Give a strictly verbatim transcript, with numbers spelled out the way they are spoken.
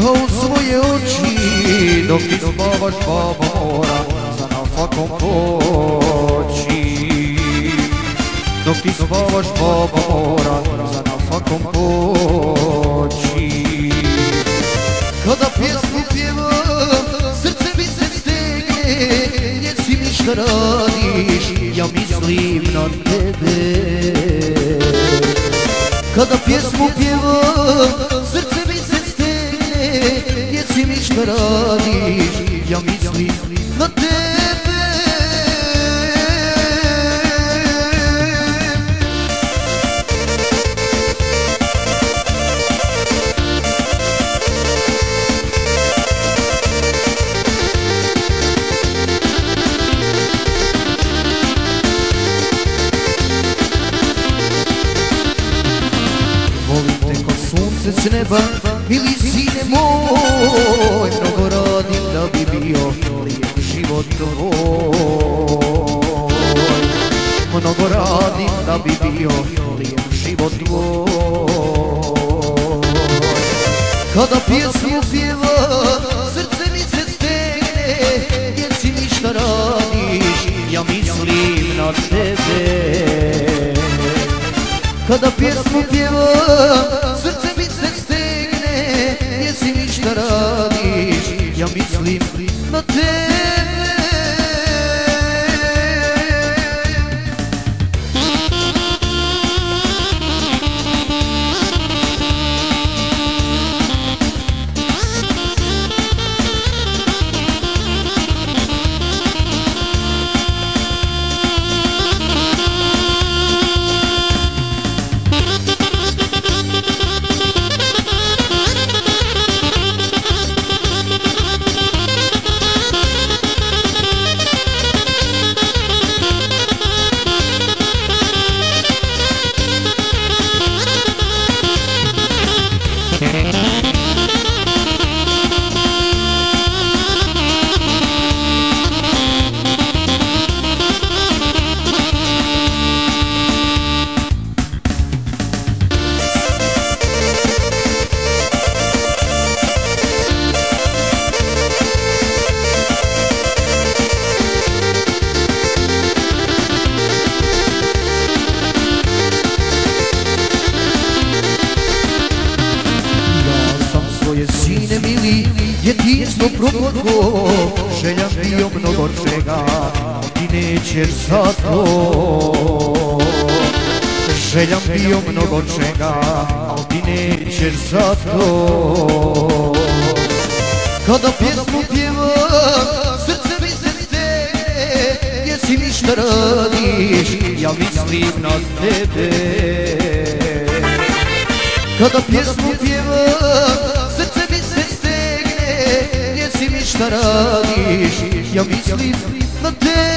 kao svoje oči, dok ti spavaš baba mora za nafakom poći. Dok ti spavaš baba mora za nafakom poći. Kada pjesmu pjevam, srce mi se stegne, reci mi šta radiš, ja mislim na tebe. Kada pjesmu pjevam, srce mi se stegne, reci mi šta radiš, ja mislim na tebe. Sunce s neba, mili sine moj, mnogo radim da bi bio lijep život tvoj. Mnogo radim da bi bio lijep život tvoj. Kada pjesmu pjevam, srce mi se stegne, reci mi šta radiš, ja mislim na tebe. Kada pjesmu pjevam, srce mi se stegne, reci mi šta radiš, ja mislim na tebe. Sine mili, djetinjstvo propotko, željam bio mnogo čega, ti nećeš za to. Željam bio mnogo čega, al ti nećeš za to. Kada pjesmu pjevam, srce mi se stegne, reci mi šta radiš, ja mislim na tebe. Kada pjesmu pjevam, srce mi se stegne, reci mi šta radiš, ja mislim na tebe.